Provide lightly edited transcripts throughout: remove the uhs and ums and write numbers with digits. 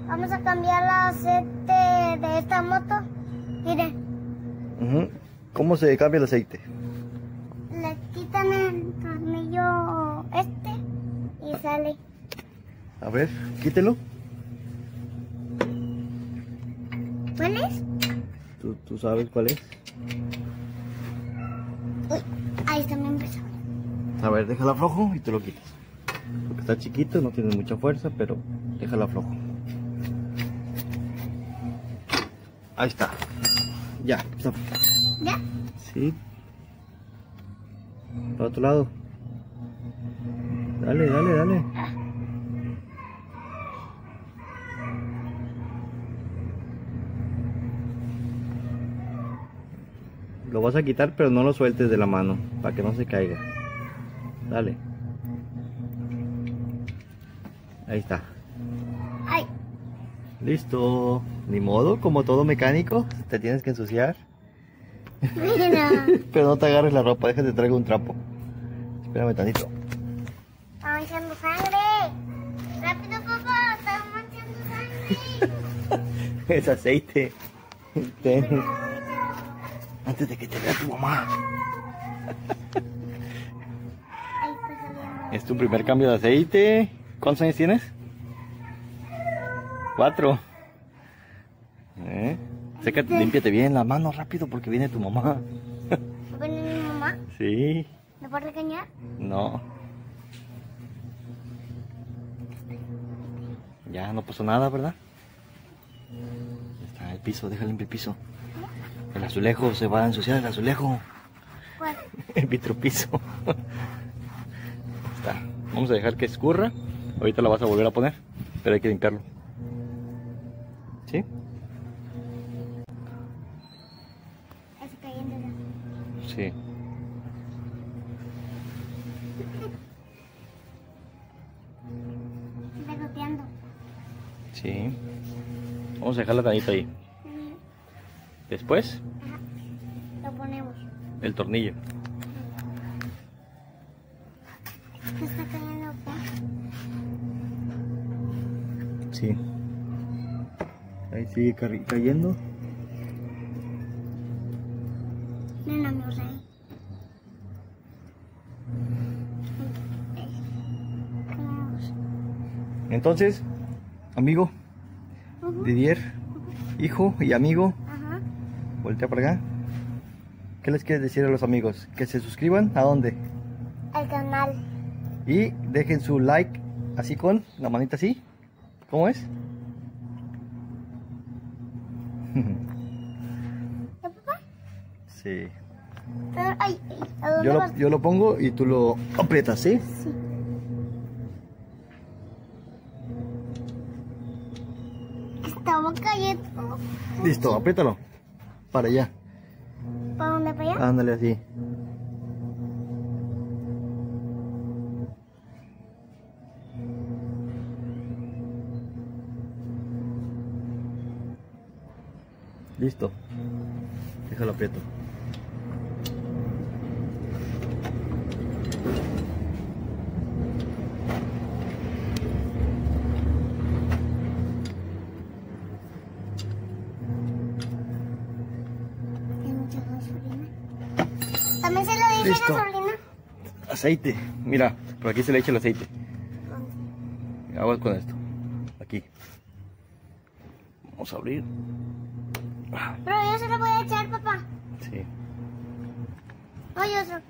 Vamos a cambiar el aceite de esta moto. Mire. ¿Cómo se cambia el aceite? Le quitan el tornillo este y sale. A ver, quítelo. ¿Cuál es? ¿Tú sabes cuál es? Uy, ahí está, me empezó. A ver, déjalo flojo y te lo quitas. Porque está chiquito, no tiene mucha fuerza, pero déjalo flojo. Ahí está. Ya, está. ¿Ya? Sí. Para otro lado. Dale, dale, dale. Lo vas a quitar, pero no lo sueltes de la mano, para que no se caiga. Dale. Ahí está. Ay. Listo. Ni modo, como todo mecánico, te tienes que ensuciar. Mira. Pero no te agarres la ropa, déjate traigo un trapo. Espérame tantito. Está manchando sangre. Rápido, papá, está manchando sangre. Es aceite. Ten. Antes de que te vea tu mamá. Ahí está saliendo. Es tu primer cambio de aceite. ¿Cuántos años tienes? 4. Sécate, límpiate bien las manos rápido porque viene tu mamá. ¿Va a venir mi mamá? Sí. ¿Me puede regañar? No. Ya no pasó nada, ¿verdad? Está el piso, deja limpio el piso. El azulejo, se va a ensuciar el azulejo. ¿Cuál? El vitropiso. Está. Vamos a dejar que escurra. Ahorita la vas a volver a poner, pero hay que limpiarlo. ¿Sí? Está cayendo ya. Sí. Está goteando. Sí. Vamos a dejarla tantito ahí. Después, Lo ponemos. el tornillo. Está cayendo acá. Sí. Ahí sigue cayendo. Nena, me usé. Entonces, amigo, Didier, hijo y amigo, Ajá. voltea para acá. ¿Qué les quieres decir a los amigos? Que se suscriban, ¿a dónde? Al canal. Y dejen su like, así con la manita así. ¿Cómo es? ¿Ya, papá? Sí. Ay, ¿a dónde vas? Yo lo pongo y tú lo aprietas, ¿sí? Sí. Estaba cayendo. Listo, apriétalo. Para allá. ¿Para dónde? ¿Para allá? Ándale así. Listo. Déjalo aprieto. Hay mucha gasolina. También se le dice Listo. gasolina. Aceite. Mira, por aquí se le echa el aceite. Aguas con esto. Aquí. Vamos a abrir. Pero yo se lo voy a echar, papá. Sí. Oye, otro.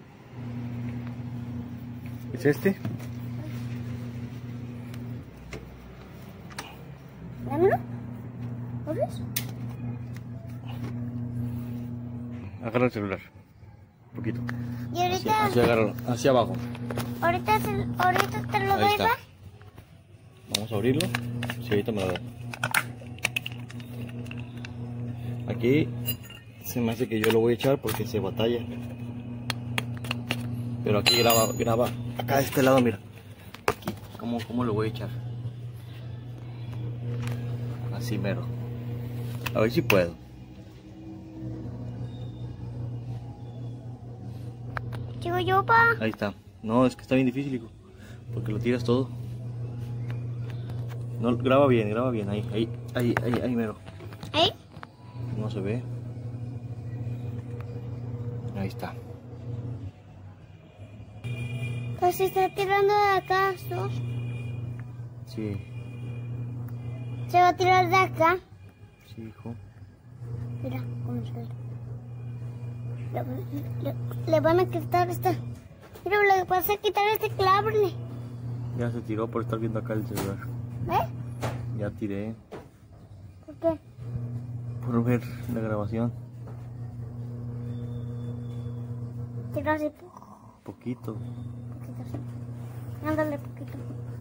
¿Es este? Dámelo. ¿Corres? Agarra el celular. Un poquito. Y ahorita, Así agárralo. Hacia abajo. ahorita te lo Ahí doy, está. ¿va? Vamos a abrirlo. Sí, ahorita me lo doy. Aquí se me hace que yo lo voy a echar porque se batalla. Pero aquí graba. Acá de este lado, mira. Aquí, ¿cómo lo voy a echar? Así mero. A ver si puedo. Digo yo, pa. Ahí está. No, es que está bien difícil, hijo. Porque lo tiras todo. No, graba bien, ahí mero. ¿Ahí? No se ve. Ahí está. Pues se está tirando de acá, ¿no? Sí, Se va a tirar de acá. sí, hijo. Mira cómo se ve. Le van a quitar esta. Mira, le vas a quitar este clable. Ya se tiró por estar viendo acá el celular. ¿Ves? Ya tiré ¿Por qué? por ver la grabación. Tira así. Poquito. Poquito así. Ándale, poquito.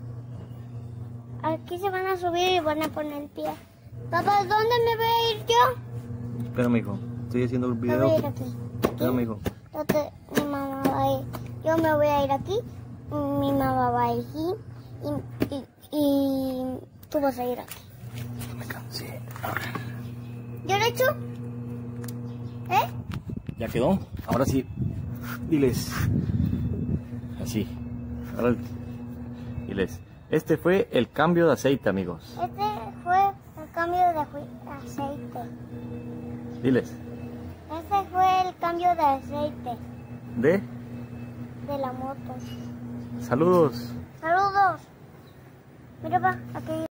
Aquí se van a subir y van a poner el pie. Papá, ¿dónde me voy a ir yo? Espérame, hijo. Estoy haciendo un Me voy a video. ir aquí. Espérame, hijo. Mi mamá va a ir. Yo me voy a ir aquí. Mi mamá va a ir aquí. Y tú vas a ir aquí. Me cansé. ¿Yo lo he hecho? ¿Eh? ¿Ya quedó? Ahora sí. Diles. Así. Ahora diles. Este fue el cambio de aceite, amigos. Este fue el cambio de aceite. Diles. Este fue el cambio de aceite De de la moto. saludos. Saludos. Mira, pa, aquí.